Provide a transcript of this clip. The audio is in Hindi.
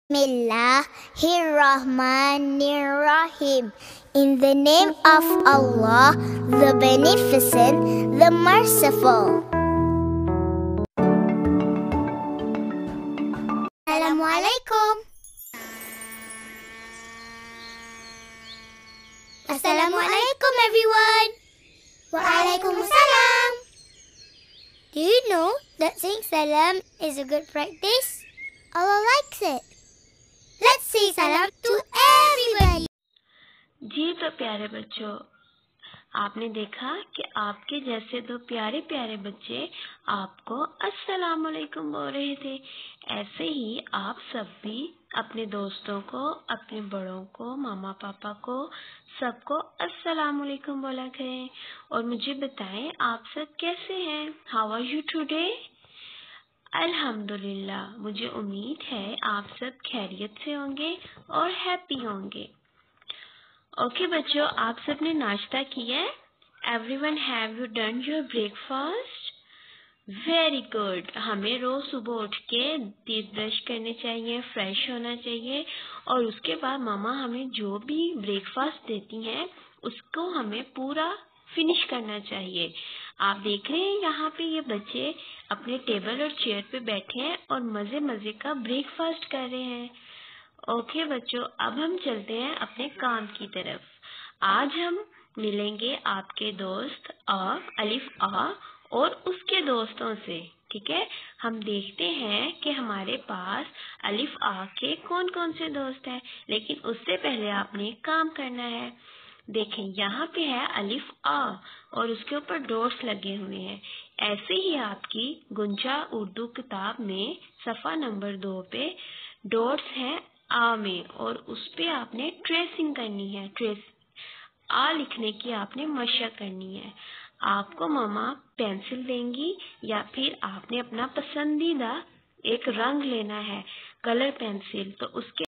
Bismillahirrahmanirrahim. In the name of Allah, the Beneficent, the Merciful. Assalamualaikum. Assalamualaikum, everyone. Waalaikumsalam. Do you know that saying salam is a good practice? Allah likes it. Let's say salam to everybody. जी तो प्यारे बच्चों, आपने देखा कि आपके जैसे दो प्यारे प्यारे बच्चे आपको अस्सलाम वालेकुम बोल रहे थे। ऐसे ही आप सब भी अपने दोस्तों को, अपने बड़ों को, मामा पापा को, सबको अस्सलाम वालेकुम बोला करें। और मुझे बताएं आप सब कैसे हैं? How are you today? अल्हम्दुलिल्लाह, मुझे उम्मीद है आप सब खैरियत से होंगे और हैप्पी होंगे। ओके बच्चों, आप सब ने नाश्ता किया है? Everyone have you done your breakfast? Very good. हमें रोज सुबह उठ के टीथ ब्रश करने चाहिए, फ्रेश होना चाहिए और उसके बाद मामा हमें जो भी ब्रेकफास्ट देती हैं उसको हमें पूरा फिनिश करना चाहिए। आप देख रहे हैं यहाँ पे ये बच्चे अपने टेबल और चेयर पे बैठे हैं और मजे मजे का ब्रेकफास्ट कर रहे हैं। ओके बच्चों, अब हम चलते हैं अपने काम की तरफ। आज हम मिलेंगे आपके दोस्त अलिफ आ और उसके दोस्तों से। ठीक है, हम देखते हैं कि हमारे पास अलिफ आ के कौन कौन से दोस्त हैं, लेकिन उससे पहले आपने एक काम करना है। देखें, यहाँ पे है अलिफ आ और उसके ऊपर डॉट्स लगे हुए हैं। ऐसे ही आपकी गुंजा उर्दू किताब में सफ़ा नंबर 2 पे डॉट्स हैं आ में और उस पे आपने ट्रेसिंग करनी है। आ लिखने की आपने मशक करनी है। आपको मामा पेंसिल देंगी या फिर आपने अपना पसंदीदा एक रंग लेना है, कलर पेंसिल, तो उसके